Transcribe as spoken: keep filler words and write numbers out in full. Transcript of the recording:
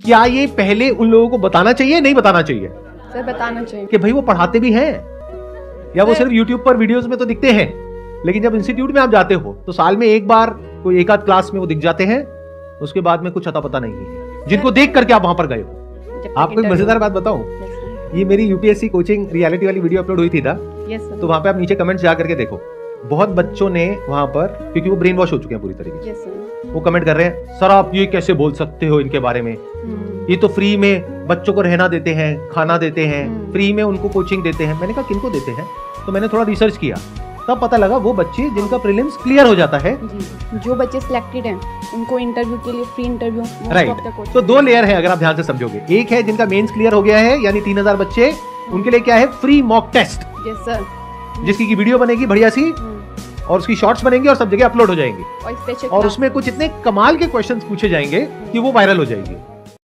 क्या ये पहले उन लोगों को बताना चाहिए, नहीं बताना चाहिए? सर बताना चाहिए कि भाई वो पढ़ाते भी हैं, या वो सिर्फ यूट्यूब पर वीडियोस में तो दिखते हैं, लेकिन जब इंस्टीट्यूट में आप जाते हो तो साल में एक बार कोई एक आध क्लास में वो दिख जाते हैं, उसके बाद में कुछ अता पता नहीं है, जिनको देख करके आप वहां पर गए हो। आपको एक मजेदार बात बताऊं, ये मेरी यूपीएससी कोचिंग रियलिटी वाली वीडियो अपलोड हुई थी था, तो वहां पे आप नीचे कमेंट्स जा करके देखो, बहुत बच्चों ने वहां पर, क्योंकि वो ब्रेन वॉश हो चुके हैं पूरी तरीके से, वो कमेंट कर रहे हैं, सर आप ये कैसे बोल सकते हो इनके बारे में, ये तो फ्री में बच्चों को रहना देते हैं, खाना देते हैं, फ्री में उनको कोचिंग देते हैं। मैंने कहा किनको देते हैं? तो मैंने थोड़ा रिसर्च किया, तब पता लगा वो बच्चे जिनका प्रीलिम्स क्लियर हो जाता है, जो बच्चे सिलेक्टेड हैं उनको इंटरव्यू के लिए फ्री इंटरव्यू, राइट। तो दो लेयर है अगर आप ध्यान से समझोगे, एक है जिनका मेंस क्लियर हो गया है, यानी तीन हजार बच्चे, उनके लिए क्या है, free mock test, yes sir, जिसकी की वीडियो बनेगी बढ़िया सी, और उसकी शॉर्ट्स बनेंगी और सब जगह अपलोड हो जाएंगी, और, और उसमें कुछ इतने कमाल के क्वेश्चंस पूछे जाएंगे कि वो वायरल हो जाएंगे।